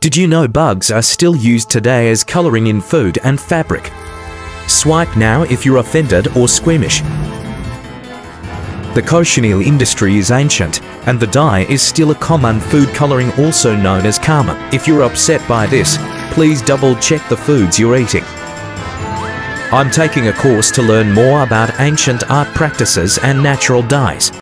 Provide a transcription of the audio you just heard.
Did you know bugs are still used today as coloring in food and fabric? Swipe now if you're offended or squeamish. The cochineal industry is ancient, and the dye is still a common food coloring, also known as karma. If you're upset by this, please double-check the foods you're eating. I'm taking a course to learn more about ancient art practices and natural dyes.